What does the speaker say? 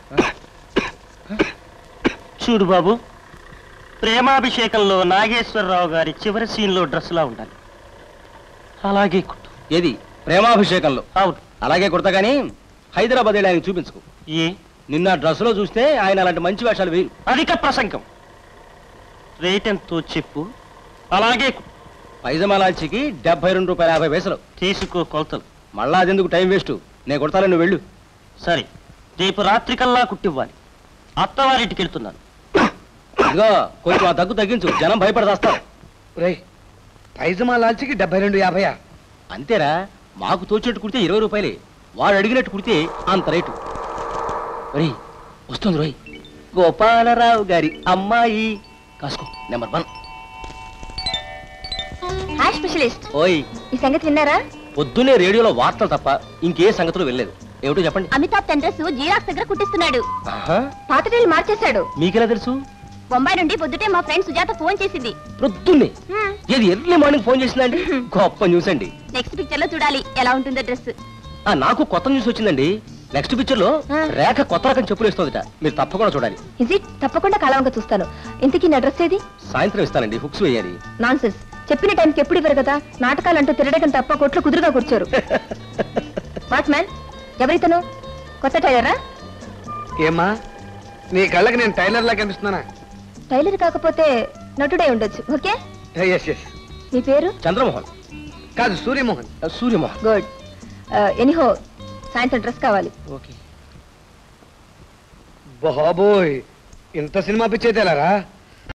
చూడు బాబు, ప్రేమాభిషేకంలో నాగేశ్వరరావు గారి చివరి సీన్లో డ్రెస్లా ఉండాలి. అలాగే కుట్టు. ఏది ప్రేమాభిషేకంలో? అవును. అలాగే కుడతా గానీ హైదరాబాద్ వెళ్ళి ఆయన చూపించుకో. ఏ నిన్న డ్రెస్లో చూస్తే ఆయన అలాంటి మంచి వేషాలు వేరు. అధిక ప్రసంగం. రేట్ ఎంతో చెప్పు. అలాగే పైజమాలాల్చికి 72.50 పైసలు. తీసుకో కొలతలు. మళ్ళా అదెందుకు టైం వేస్ట్, నేను కుడతాను, నువ్వు వెళ్ళు. సరే, రేపు రాత్రికల్లా కుట్టివ్వాలి. అత్తవారింటికి వెళ్తున్నాను. ఇదిగో కొంచెం ఆ దగ్గు తగ్గించు, జనం భయపడదాస్తారు. పైజమాలాల్చికి 72.50. అంతేరా, మాకు తోచినట్టు కుడితే 20 రూపాయలే, వాడు అడిగినట్టు కుడితే అంత రేటు. ఒరేయ్ వస్తుంది రోయ్, గోపాలరావు గారి అమ్మాయి. కాసుకో, నెంబర్ 1. Hi specialist. ఓయ్, ఈ సంగతి విన్నారా? పొద్దున్నే రేడియోలో వార్తలు తప్ప ఇంకే సంగతులు వెళ్ళలేదు. ఏమిటో చెప్పండి. అమితాబ్ డ్రెస్ జీరాక్స్ దగ్గర కుట్టిస్తున్నాడు. పాత రైలు మార్చేశాడు. మీకెలా తెలుసు? బొంబాయి నుండి పొద్దుటే మా ఫ్రెండ్ సుజాత ఫోన్ చేసింది. పొద్దున్నే? ఏది ఎర్లీ మార్నింగ్ ఫోన్ చేసిందండి? గొప్ప న్యూస్ అండి. నెక్స్ట్ పిక్చర్ లో చూడాలి ఎలా ఉంటుందో డ్రెస్. నాకు కొత్త న్యూస్ వచ్చిందండి. నెక్స్ట్ పిక్చర్ లో రేఖ కొత్త రకం చెప్పులు ఇస్తుందట, మీరు తప్పకుండా చూడాలి. Is it? తప్పకుండా కలవంగా చూస్తాను. ఇంతకీ నా డ్రెస్ ఏది? సాయంత్రం ఇస్తానండి, హుక్స్ వేయాలి. నాన్సెన్స్. చెప్పిన టైంకి ఎప్పుడు ఇవ్వరు కదా. నాటకాలంటూ తిరగడం తప్ప కొట్లు కుదురుగా కూర్చోరు. వాట్ మ్యాన్, ఎవరితను? కొత్త టైలరా? ఏమా నీ కళ్ళకి నేను టైలర్ లా కనిపిస్తున్నానా? టైలర్ కాకపోతే నటుడే ఉండొచ్చు. ఓకే. మీ పేరు? చంద్రమోహన్. కాదు, సూర్యమోహన్. సూర్యమోహన్. గుడ్. ఎనీహో సాయంత్రం డ్రెస్ కావాలి. ఓకే. బాబోయ్, ఇంత సినిమా పిచ్చి అయితే ఎలారా?